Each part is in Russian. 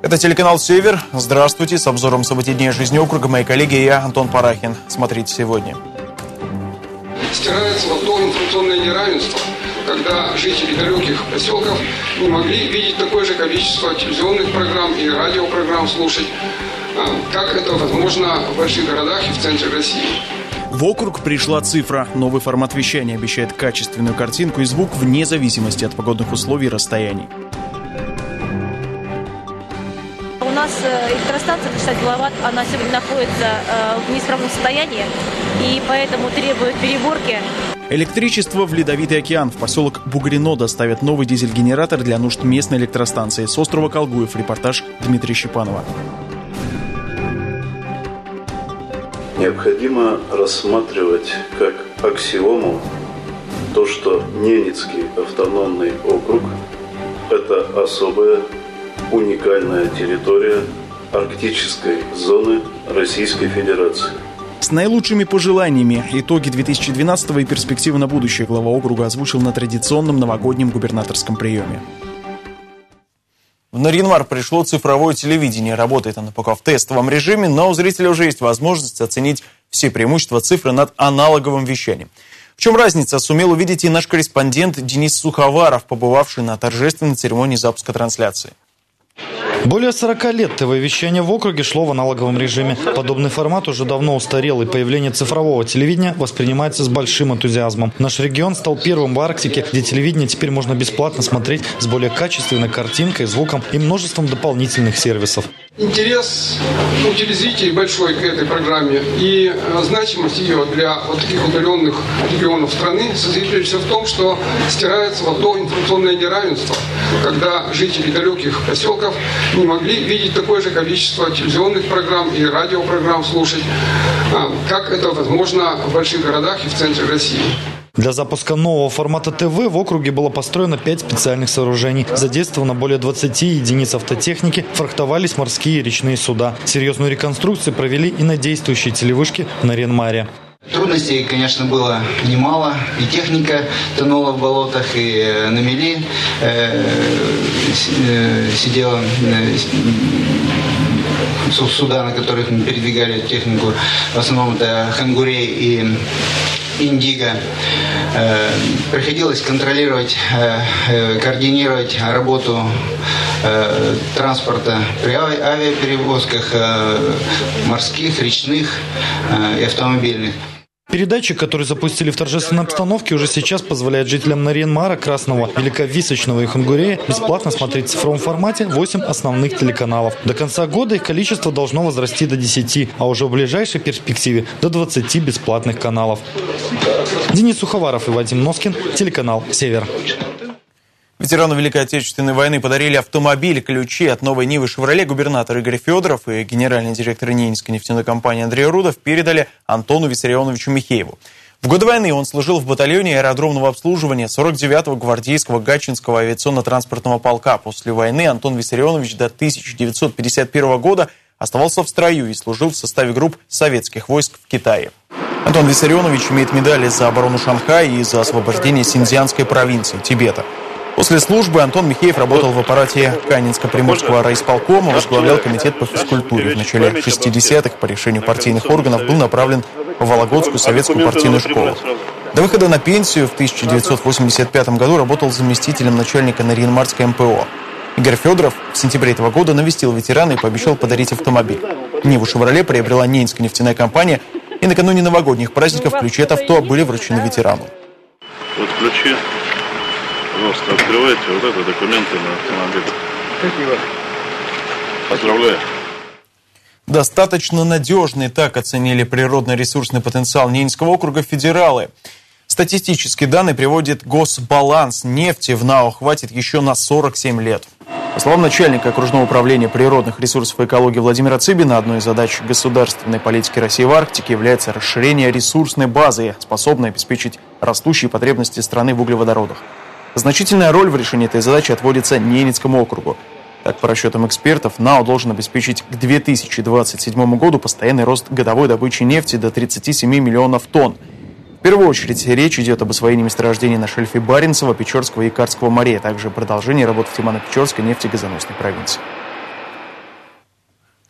Это телеканал «Север». Здравствуйте. С обзором событий дня жизни округа мои коллеги и я, Антон Парахин. Смотрите сегодня. Стирается вот то информационное неравенство, когда жители далеких поселков не могли видеть такое же количество телевизионных программ и радиопрограмм слушать, как это возможно в больших городах и в центре России. В округ пришла цифра. Новый формат вещания обещает качественную картинку и звук вне зависимости от погодных условий и расстояний. У нас электростанция 60 киловатт, она сегодня находится в неисправном состоянии и поэтому требует переборки. Электричество в Ледовитый океан. В поселок Бугрино доставят новый дизель-генератор для нужд местной электростанции. С острова Колгуев репортаж Дмитрия Щепанова. Необходимо рассматривать как аксиому то, что Ненецкий автономный округ – это особая уникальная территория арктической зоны Российской Федерации. С наилучшими пожеланиями итоги 2012-го и перспективы на будущее глава округа озвучил на традиционном новогоднем губернаторском приеме. В Нарьян-Мар пришло цифровое телевидение. Работает оно пока в тестовом режиме, но у зрителя уже есть возможность оценить все преимущества цифры над аналоговым вещанием. В чем разница, сумел увидеть и наш корреспондент Денис Суховаров, побывавший на торжественной церемонии запуска трансляции. Более 40 лет ТВ-вещание в округе шло в аналоговом режиме. Подобный формат уже давно устарел, и появление цифрового телевидения воспринимается с большим энтузиазмом. Наш регион стал первым в Арктике, где телевидение теперь можно бесплатно смотреть с более качественной картинкой, звуком и множеством дополнительных сервисов. Интерес у телезрителей большой к этой программе, и значимость ее для вот таких удаленных регионов страны состоит прежде всего в том, что стирается вот то информационное неравенство, когда жители далеких поселков не могли видеть такое же количество телевизионных программ и радиопрограмм слушать, как это возможно в больших городах и в центре России. Для запуска нового формата ТВ в округе было построено 5 специальных сооружений. Задействовано более 20 единиц автотехники, фрахтовались морские и речные суда. Серьезную реконструкцию провели и на действующей телевышке в Нарьян-Маре. Трудностей, конечно, было немало. И техника тонула в болотах, и на мели сидела суда, на которых мы передвигали технику. В основном это Хангурей и Индиго. Приходилось контролировать, координировать работу транспорта при авиаперевозках, морских, речных и автомобильных. Передатчик, который запустили в торжественной обстановке, уже сейчас позволяет жителям Нарьян-Мара, Красного, Великовисочного и Хангурея бесплатно смотреть в цифровом формате 8 основных телеканалов. До конца года их количество должно возрасти до 10, а уже в ближайшей перспективе до 20 бесплатных каналов. Денис Суховаров и Вадим Носкин, телеканал «Север». Ветерану Великой Отечественной войны подарили автомобиль, ключи от новой Нивы «Шевроле». Губернатор Игорь Федоров и генеральный директор Ненецкой нефтяной компании Андрей Рудов передали Антону Виссарионовичу Михееву. В годы войны он служил в батальоне аэродромного обслуживания 49-го гвардейского Гатчинского авиационно-транспортного полка. После войны Антон Виссарионович до 1951 года оставался в строю и служил в составе групп советских войск в Китае. Антон Виссарионович имеет медали за оборону Шанхая и за освобождение Синьцзянской провинции Тибета. После службы Антон Михеев работал в аппарате Канинско-Приморского райисполкома, возглавлял комитет по физкультуре. В начале 60-х по решению партийных органов был направлен в Вологодскую советскую партийную школу. До выхода на пенсию в 1985 году работал заместителем начальника Нарьян-Марской МПО. Игорь Федоров в сентябре этого года навестил ветерана и пообещал подарить автомобиль. Ниву «Шевроле» приобрела Ненецкая нефтяная компания, и накануне новогодних праздников ключи от авто были вручены ветерану. Вот ключи. Пожалуйста, открывайте вот это документы на автомобиль. Спасибо. Поздравляю. Достаточно надежный, так оценили природно-ресурсный потенциал Ненецкого округа федералы. Статистические данные приводит Госбаланс. Нефти в НАО хватит еще на 47 лет. По словам начальника окружного управления природных ресурсов и экологии Владимира Цыбина, одной из задач государственной политики России в Арктике является расширение ресурсной базы, способной обеспечить растущие потребности страны в углеводородах. Значительная роль в решении этой задачи отводится Ненецкому округу. Так, по расчетам экспертов, НАО должен обеспечить к 2027 году постоянный рост годовой добычи нефти до 37 миллионов тонн. В первую очередь речь идет об освоении месторождений на шельфе Баренцева, Печорского и Карского морей, а также продолжении работ в Тимано-Печорской нефтегазоносной провинции.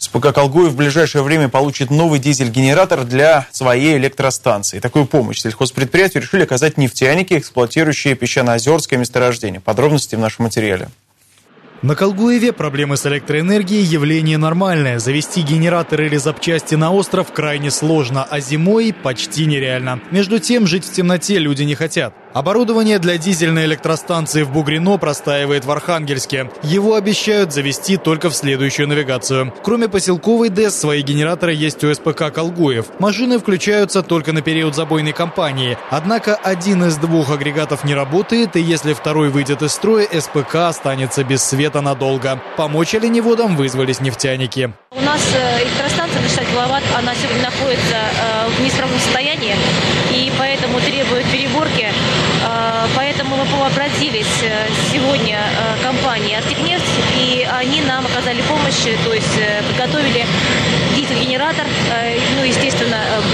СПК «Колгуев» в ближайшее время получит новый дизель-генератор для своей электростанции. Такую помощь сельхозпредприятию решили оказать нефтяники, эксплуатирующие песчаноозерское месторождение. Подробности в нашем материале. На Колгуеве проблемы с электроэнергией явление нормальное. Завести генератор или запчасти на остров крайне сложно, а зимой почти нереально. Между тем, жить в темноте люди не хотят. Оборудование для дизельной электростанции в Бугрино простаивает в Архангельске. Его обещают завести только в следующую навигацию. Кроме поселковой ДЭС, свои генераторы есть у СПК «Колгуев». Машины включаются только на период забойной кампании. Однако один из двух агрегатов не работает, и если второй выйдет из строя, СПК останется без света надолго. Помочь оленеводам вызвались нефтяники. У нас электростанция Дышать киловатт, она сегодня находится в неисправном состоянии, и поэтому требует переборки. Поэтому мы обратились сегодня к компании «Артикнефть», и они нам оказали помощь, то есть подготовили дизель-генератор, естественно,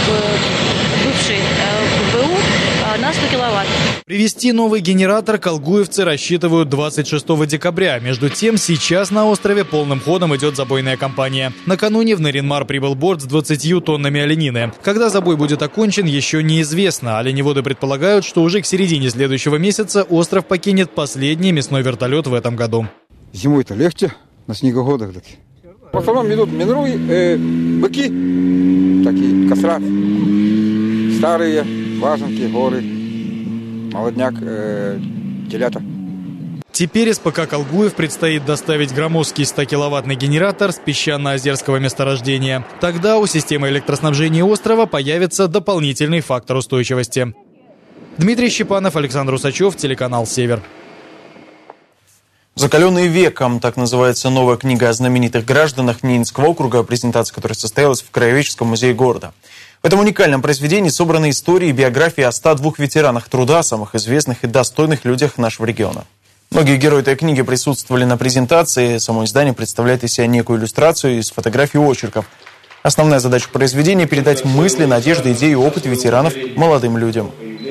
бывший БУ на 100 киловатт. Привезти новый генератор колгуевцы рассчитывают 26 декабря. Между тем, сейчас на острове полным ходом идет забойная кампания. Накануне в Нарьян-Мар прибыл борт с 20 тоннами оленины. Когда забой будет окончен, еще неизвестно. Оленеводы предполагают, что уже к середине следующего месяца остров покинет последний мясной вертолет в этом году. Зимой-то легче, на снегогодах. В основном идут минруи, быки, такие, косрат, старые, важенки, горы, молодняк, телята. Теперь СПК «Колгуев» предстоит доставить громоздкий 100-киловаттный генератор с песчано-озерского месторождения. Тогда у системы электроснабжения острова появится дополнительный фактор устойчивости. Дмитрий Щепанов, Александр Усачев, телеканал «Север». «Закаленные веком» – так называется новая книга о знаменитых гражданах Ненецкого округа, презентация которой состоялась в Краеведческом музее города. В этом уникальном произведении собраны истории и биографии о 102 ветеранах труда, самых известных и достойных людях нашего региона. Многие герои этой книги присутствовали на презентации. Само издание представляет из себя некую иллюстрацию из фотографий и очерков. Основная задача произведения – передать мысли, надежды, идеи и опыт ветеранов молодым людям.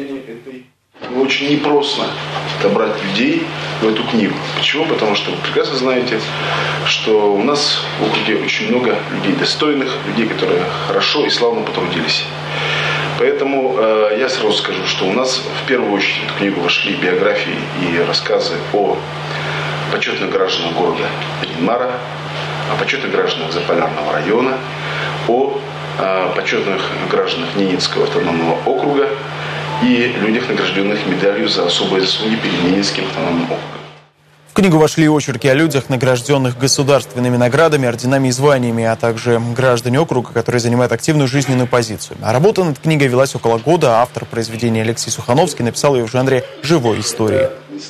Очень непросто добрать людей в эту книгу. Почему? Потому что вы прекрасно знаете, что у нас в округе очень много людей достойных, людей, которые хорошо и славно потрудились. Поэтому я сразу скажу, что у нас в первую очередь в эту книгу вошли биографии и рассказы о почетных гражданах города Нарьян-Мара, о почетных гражданах Заполярного района, о почетных гражданах Ненецкого автономного округа и людях, награжденных медалью за особые заслуги перед Ненецким автономным округом. В книгу вошли очерки о людях, награжденных государственными наградами, орденами и званиями, а также граждане округа, которые занимают активную жизненную позицию. А работа над книгой велась около года. Автор произведения Алексей Сухановский написал ее в жанре живой истории.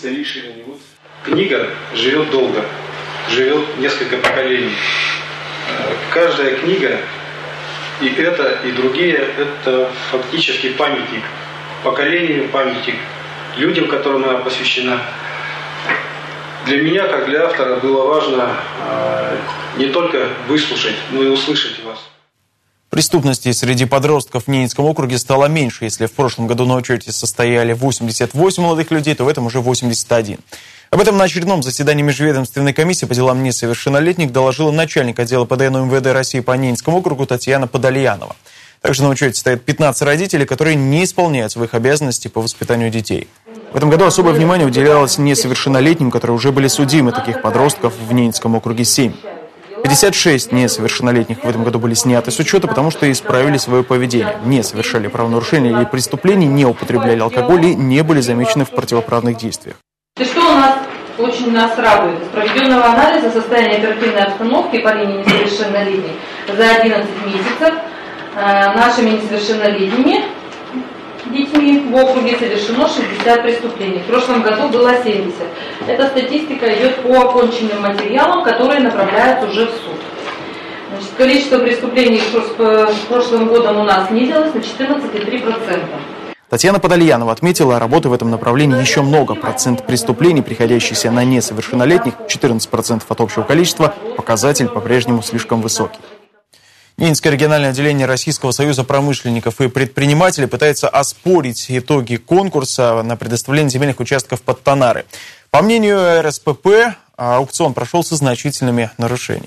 Книга живет долго, живет несколько поколений. Каждая книга, и эта, и другие, это фактически памятник. Поколению памятник, людям, которым она посвящена. Для меня, как для автора, было важно не только выслушать, но и услышать вас. Преступности среди подростков в Ненецком округе стало меньше. Если в прошлом году на учете состояли 88 молодых людей, то в этом уже 81. Об этом на очередном заседании Межведомственной комиссии по делам несовершеннолетних доложила начальник отдела ПДН МВД России по Ненецкому округу Татьяна Подальянова. Также на учете стоят 15 родителей, которые не исполняют своих обязанностей по воспитанию детей. В этом году особое внимание уделялось несовершеннолетним, которые уже были судимы. Таких подростков в Ненецком округе 7. 56 несовершеннолетних в этом году были сняты с учета, потому что исправили свое поведение. Не совершали правонарушений или преступлений, не употребляли алкоголь и не были замечены в противоправных действиях. Что у нас очень нас радует? Из проведенного анализа состояния оперативной обстановки по линии несовершеннолетних за 11 месяцев нашими несовершеннолетними детьми в округе совершено 60 преступлений. В прошлом году было 70. Эта статистика идет по оконченным материалам, которые направляются уже в суд. Значит, количество преступлений с прошлым годом у нас снизилось на 14,3%. Татьяна Подальянова отметила, работы в этом направлении еще много. Процент преступлений, приходящихся на несовершеннолетних, 14% от общего количества, показатель по-прежнему слишком высокий. Ненецкое региональное отделение Российского союза промышленников и предпринимателей пытается оспорить итоги конкурса на предоставление земельных участков под тоннары. По мнению РСПП, аукцион прошел со значительными нарушениями.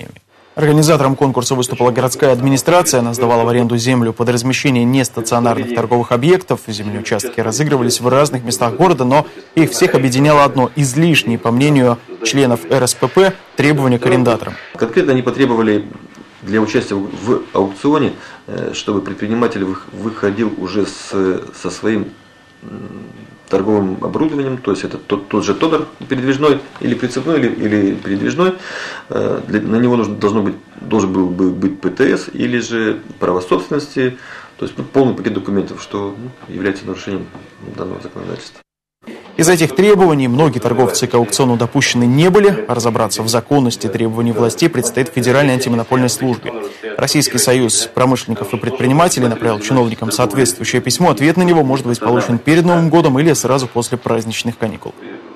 Организатором конкурса выступила городская администрация. Она сдавала в аренду землю под размещение нестационарных торговых объектов. Земельные участки разыгрывались в разных местах города, но их всех объединяло одно – излишние, по мнению членов РСПП, требования к арендаторам. Конкретно они потребовали для участия в аукционе, чтобы предприниматель выходил уже со своим торговым оборудованием, то есть это тот же тодор передвижной, или прицепной, или передвижной. На него должен был быть ПТС или же право собственности, то есть полный пакет документов, что является нарушением данного законодательства. Из этих требований многие торговцы к аукциону допущены не были, а разобраться в законности требований властей предстоит Федеральной антимонопольной службе. Российский союз промышленников и предпринимателей направил чиновникам соответствующее письмо. Ответ на него может быть получен перед Новым годом или сразу после праздничных каникул.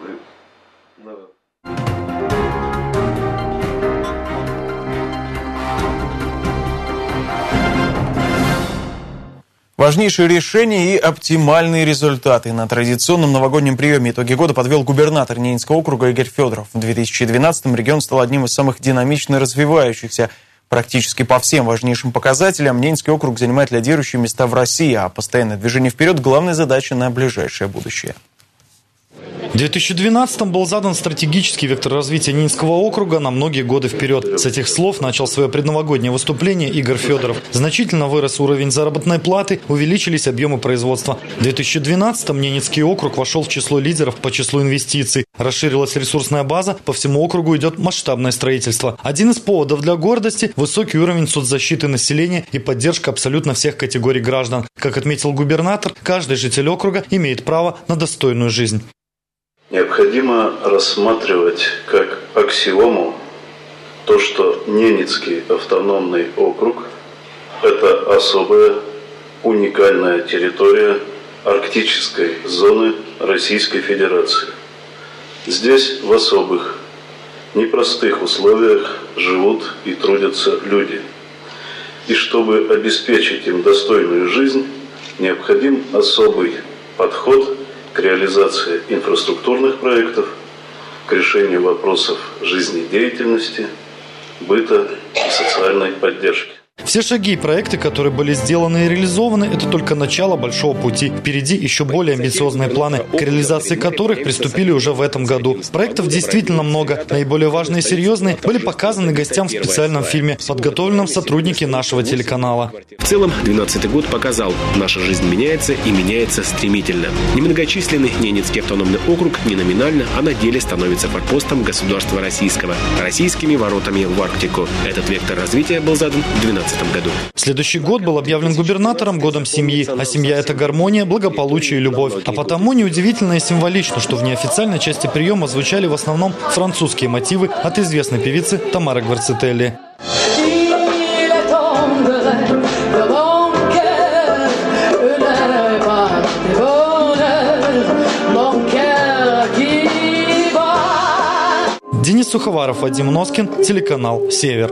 Важнейшие решения и оптимальные результаты. На традиционном новогоднем приеме итоги года подвел губернатор Ненецкого округа Игорь Федоров. В 2012-м регион стал одним из самых динамично развивающихся. Практически по всем важнейшим показателям Ненецкий округ занимает лидирующие места в России, а постоянное движение вперед – главная задача на ближайшее будущее. В 2012-м был задан стратегический вектор развития Ненецкого округа на многие годы вперед. С этих слов начал свое предновогоднее выступление Игорь Федоров. Значительно вырос уровень заработной платы, увеличились объемы производства. В 2012-м Ненецкий округ вошел в число лидеров по числу инвестиций. Расширилась ресурсная база, по всему округу идет масштабное строительство. Один из поводов для гордости – высокий уровень соцзащиты населения и поддержка абсолютно всех категорий граждан. Как отметил губернатор, каждый житель округа имеет право на достойную жизнь. Необходимо рассматривать как аксиому то, что Ненецкий автономный округ – это особая уникальная территория арктической зоны Российской Федерации. Здесь в особых, непростых условиях живут и трудятся люди. И чтобы обеспечить им достойную жизнь, необходим особый подход к реализации инфраструктурных проектов, к решению вопросов жизнедеятельности, быта и социальной поддержки. Все шаги и проекты, которые были сделаны и реализованы, это только начало большого пути. Впереди еще более амбициозные планы, к реализации которых приступили уже в этом году. Проектов действительно много. Наиболее важные и серьезные были показаны гостям в специальном фильме, подготовленном сотрудники нашего телеканала. В целом, 2012 год показал, наша жизнь меняется и меняется стремительно. Немногочисленный Ненецкий автономный округ не номинально, а на деле становится форпостом государства российского, российскими воротами в Арктику. Этот вектор развития был задан в 2012 году. Следующий год был объявлен губернатором годом семьи, а семья – это гармония, благополучие и любовь. А потому неудивительно и символично, что в неофициальной части приема звучали в основном французские мотивы от известной певицы Тамары Гварцетелли. Денис Суховаров, Вадим Носкин, телеканал «Север».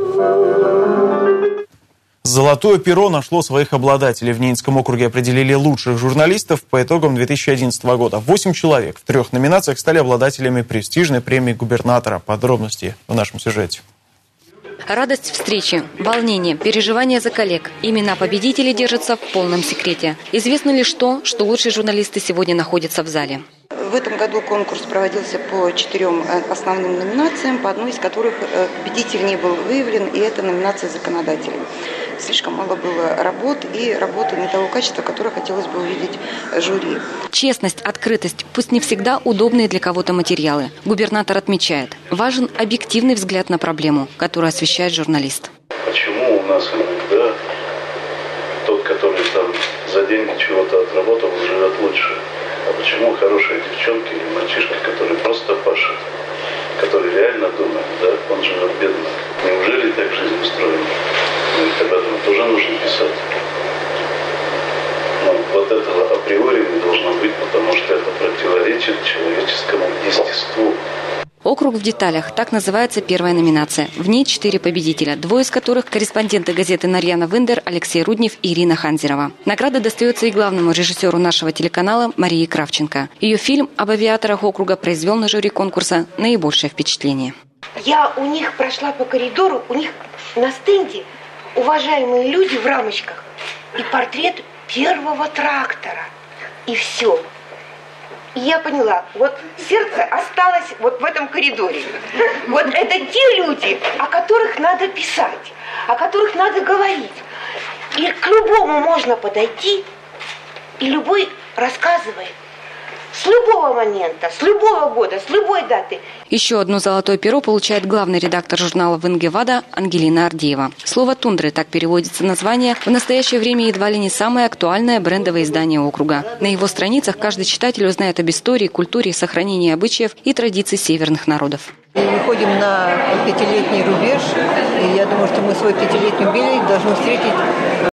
Золотое перо нашло своих обладателей. В Ненецком округе определили лучших журналистов по итогам 2011 года. 8 человек в 3 номинациях стали обладателями престижной премии губернатора. Подробности в нашем сюжете. Радость встречи, волнение, переживания за коллег. Имена победителей держатся в полном секрете. Известно лишь то, что лучшие журналисты сегодня находятся в зале. В этом году конкурс проводился по 4 основным номинациям, по одной из которых победитель не был выявлен, и это номинация законодателей. Слишком мало было работ и работы не того качества, которое хотелось бы увидеть жюри. Честность, открытость, пусть не всегда удобные для кого-то материалы. Губернатор отмечает, важен объективный взгляд на проблему, которую освещает журналист. Почему у нас иногда тот, который там за деньги чего-то отработал, живет лучше? А почему хорошие девчонки или мальчишки, которые просто пашут, которые реально думают, да, он живет бедно? Неужели так жизнь устроена? Об этом тоже нужно писать. Но вот этого априори не должно быть, потому что это противоречит человеческому естеству. Округ в деталях. Так называется первая номинация. В ней 4 победителя, 2 из которых корреспонденты газеты «Нарьяна Виндер» Алексей Руднев и Ирина Ханзерова. Награда достается и главному режиссеру нашего телеканала Марии Кравченко. Ее фильм об авиаторах округа произвел на жюри конкурса наибольшее впечатление. Я у них прошла по коридору, у них на стенде уважаемые люди в рамочках и портрет первого трактора. И все. И я поняла, вот сердце осталось вот в этом коридоре. Вот это те люди, о которых надо писать, о которых надо говорить. И к любому можно подойти, и любой рассказывает. С любого момента, с любого года, с любой даты. Еще одно золотое перо получает главный редактор журнала «Венгевада» Ангелина Ардеева. Слово «тундры» — так переводится название. В настоящее время едва ли не самое актуальное брендовое издание округа. На его страницах каждый читатель узнает об истории, культуре, сохранении обычаев и традиций северных народов. Мы выходим на 5-летний рубеж, и я думаю, что мы свой 5-летний юбилей должны встретить